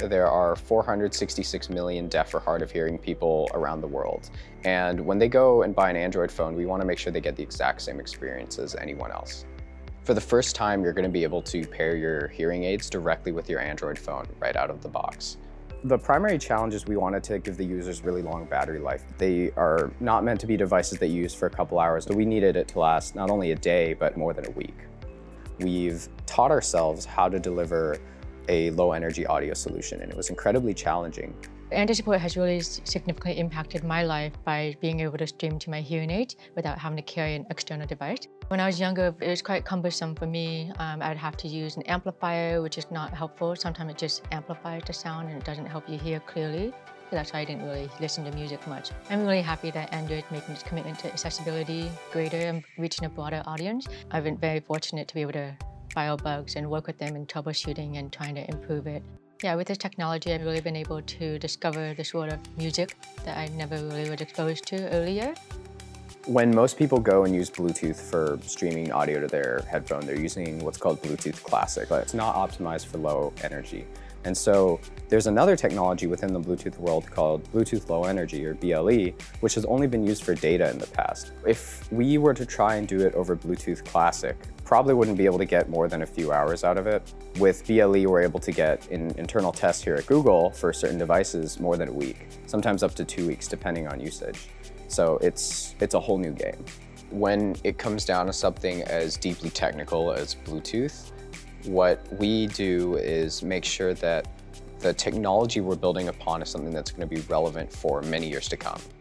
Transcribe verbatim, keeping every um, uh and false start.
there are four hundred sixty-six million deaf or hard of hearing people around the world. And when they go and buy an Android phone, we want to make sure they get the exact same experience as anyone else. For the first time, you're going to be able to pair your hearing aids directly with your Android phone right out of the box. The primary challenge is we wanted to give the users really long battery life. They are not meant to be devices that you use for a couple hours, but we needed it to last not only a day, but more than a week. We've taught ourselves how to deliver a low-energy audio solution, and it was incredibly challenging. Android support has really significantly impacted my life by being able to stream to my hearing aid without having to carry an external device. When I was younger, it was quite cumbersome for me. Um, I'd have to use an amplifier, which is not helpful. Sometimes it just amplifies the sound and it doesn't help you hear clearly. So that's why I didn't really listen to music much. I'm really happy that Android is making its commitment to accessibility greater and reaching a broader audience. I've been very fortunate to be able to file bugs and work with them in troubleshooting and trying to improve it. Yeah, with this technology, I've really been able to discover this world of music that I never really was exposed to earlier. When most people go and use Bluetooth for streaming audio to their headphone, they're using what's called Bluetooth Classic, but it's not optimized for low energy. And so there's another technology within the Bluetooth world called Bluetooth Low Energy, or B L E, which has only been used for data in the past. If we were to try and do it over Bluetooth Classic, probably wouldn't be able to get more than a few hours out of it. With B L E, we're able to get, in internal tests here at Google, for certain devices, more than a week, sometimes up to two weeks, depending on usage. So it's, it's a whole new game. When it comes down to something as deeply technical as Bluetooth, what we do is make sure that the technology we're building upon is something that's going to be relevant for many years to come.